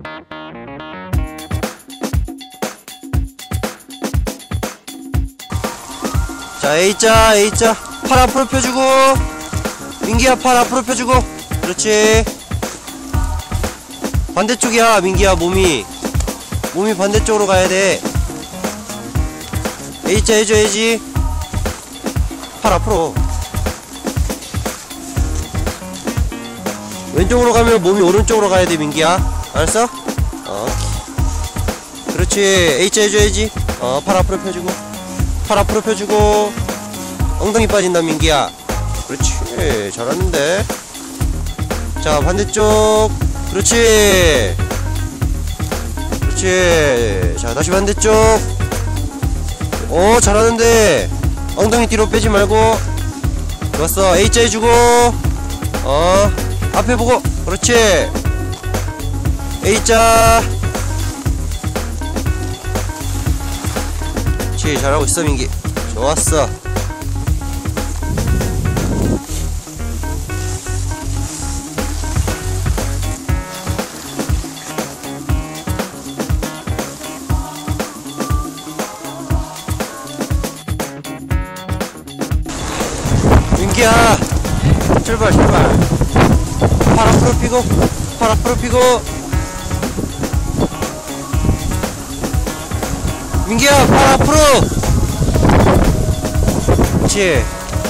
자, A자, A자. 팔 앞으로 펴주고. 민기야, 팔 앞으로 펴주고. 그렇지. 반대쪽이야, 민기야, 몸이 반대쪽으로 가야돼. A자 해줘야지. 팔 앞으로. 왼쪽으로 가면 몸이 오른쪽으로 가야돼, 민기야. 알았어? 그렇지. A자 해줘야지. 팔 앞으로 펴주고. 팔 앞으로 펴주고. 엉덩이 빠진다, 민기야. 그렇지. 잘하는데. 자, 반대쪽. 그렇지. 그렇지. 자, 다시 반대쪽. 잘하는데. 엉덩이 뒤로 빼지 말고. 좋았어. A자 해주고. 앞에 보고. 그렇지. A자. 그렇지. 잘하고 있어, 민기. 좋았어. 민기야, 출발. 팔 앞으로 피고. 팔 앞으로 피고. 민기야, 팔 앞으로. 그렇지.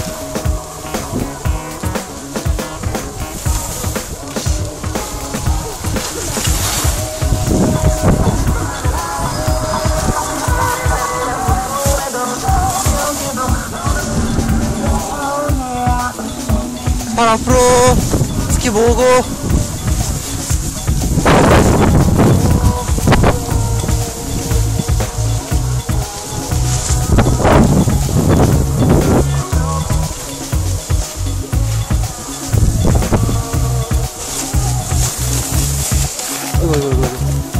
팔 앞으로. 스키 모으고. 아이고.